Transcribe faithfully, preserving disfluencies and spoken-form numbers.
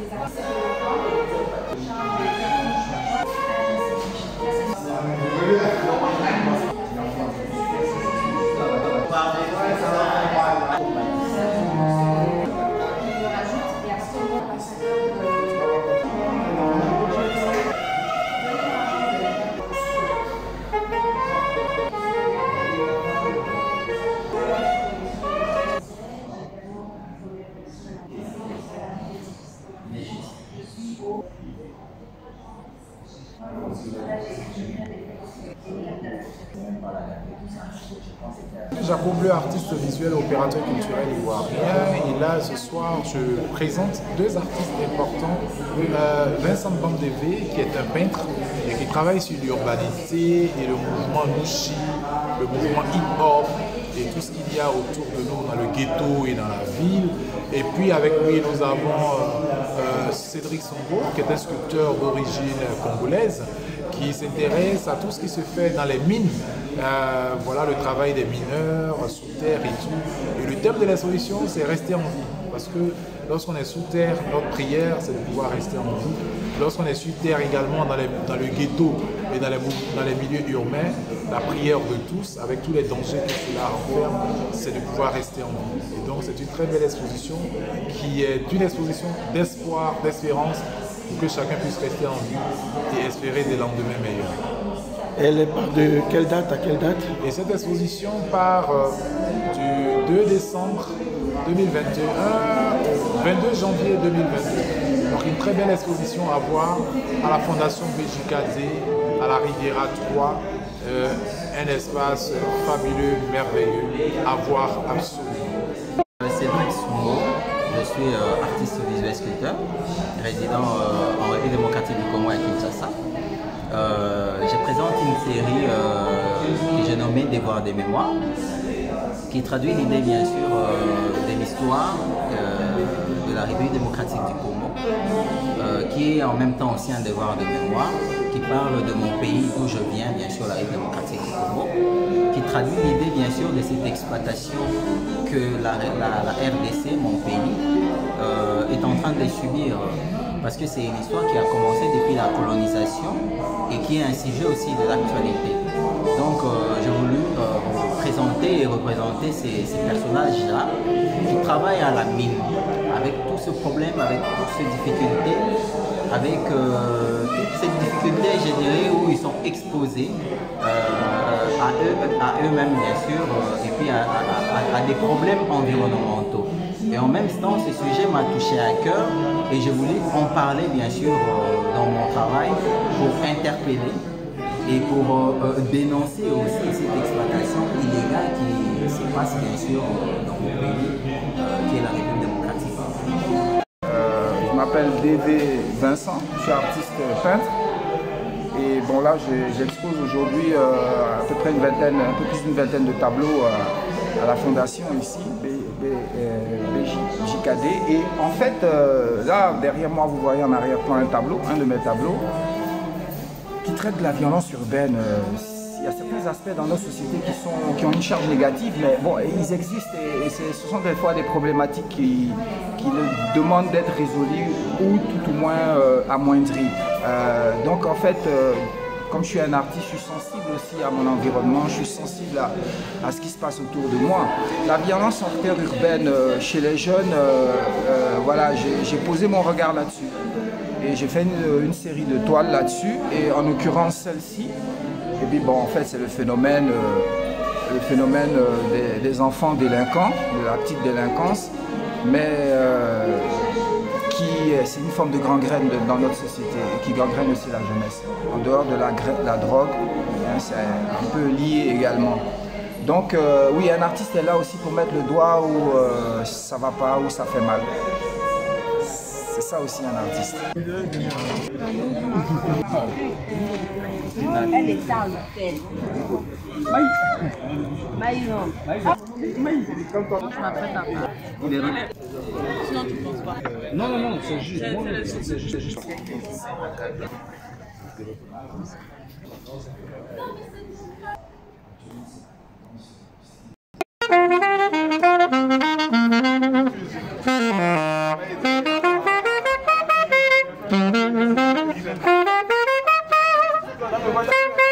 Jacob Bleu, artiste visuel, opérateur culturel ivoirien. Et là, ce soir, je présente deux artistes importants. Euh, Vincent Bamdévé, qui est un peintre et qui travaille sur l'urbanité et le mouvement Nushi, le mouvement hip-hop et tout ce qu'il y a autour de nous dans le ghetto et dans la ville. Et puis avec lui, nous avons euh, euh, Cédric Songo, qui est un sculpteur d'origine congolaise, qui s'intéresse à tout ce qui se fait dans les mines. Euh, voilà le travail des mineurs sous terre et tout. Et le thème de l'exposition, c'est rester en vie. Parce que lorsqu'on est sous terre, notre prière, c'est de pouvoir rester en vie. Lorsqu'on est sous terre également dans, les, dans le ghetto et dans les, dans les milieux urbains, la prière de tous, avec tous les dangers que cela renferme, c'est de pouvoir rester en vie. Et donc c'est une très belle exposition qui est une exposition d'espoir, d'espérance, pour que chacun puisse rester en vie et espérer des lendemains meilleurs. Elle est de quelle date à quelle date? Et cette exposition part euh, du deux décembre deux mille vingt et un au vingt-deux janvier deux mille vingt-deux. Donc une très belle exposition à voir à la Fondation B J K D, à la Riviera trois, euh, un espace fabuleux, merveilleux, à voir absolument. Cédric Songo, je suis euh, artiste visuel sculpteur, résident euh, en République démocratique du Congo à Kinshasa. Euh, je présente une série euh, que j'ai nommée Devoir des mémoires, qui traduit l'idée bien sûr euh, de l'histoire euh, de la République démocratique du Congo, euh, qui est en même temps aussi un devoir de mémoire, qui parle de mon pays d'où je viens, bien sûr la République démocratique du Congo, qui traduit l'idée bien sûr de cette exploitation que la, la, la R D C, mon pays, euh, est en train de subir. Parce que c'est une histoire qui a commencé depuis la colonisation et qui est un sujet aussi de l'actualité. Donc euh, j'ai voulu euh, présenter et représenter ces, ces personnages-là qui travaillent à la mine, avec tout ce problème, avec toutes ces difficultés, avec euh, toutes ces difficultés, je dirais, où ils sont exposés euh, à eux, à eux-mêmes bien sûr, euh, et puis à, à, à, à des problèmes environnementaux. Et en même temps, ce sujet m'a touché à cœur et j'ai voulu en parler bien sûr euh, dans mon travail pour interpeller et pour euh, dénoncer aussi cette exploitation illégale qui se passe bien sûr dans mon pays, euh, qui est la République démocratique. Euh, je m'appelle D V Vincent, je suis artiste peintre. Et bon là, j'expose aujourd'hui euh, à peu près une vingtaine, un peu plus d'une vingtaine de tableaux euh, à la fondation ici, B J K D. Et en fait, euh, là, derrière moi, vous voyez en arrière-plan un tableau, un de mes tableaux, qui traite de la violence urbaine. Il y a certains aspects dans nos sociétés qui, sont, qui ont une charge négative, mais bon, ils existent et, et ce sont des fois des problématiques qui, qui demandent d'être résolues ou tout au moins euh, amoindries. Euh, donc en fait, euh, comme je suis un artiste, je suis sensible aussi à mon environnement, je suis sensible à, à ce qui se passe autour de moi. La violence interurbaine euh, chez les jeunes, euh, euh, voilà, j'ai posé mon regard là-dessus. Et j'ai fait une, une série de toiles là-dessus, et en l'occurrence celle-ci. Et puis bon, en fait, c'est le phénomène, euh, le phénomène euh, des, des enfants délinquants, de la petite délinquance, mais euh, qui c'est une forme de gangrène dans notre société, et qui gangrène aussi la jeunesse. En dehors de la, la drogue, hein, c'est un peu lié également. Donc euh, oui, un artiste est là aussi pour mettre le doigt où euh, ça va pas, où ça fait mal. C'est ça aussi un artiste. Elle est sale, elle. Maïno. Je m'apprête à faire. Sinon, tu ne penses pas. Non, non, non, c'est juste. C'est juste. juste. Thank you.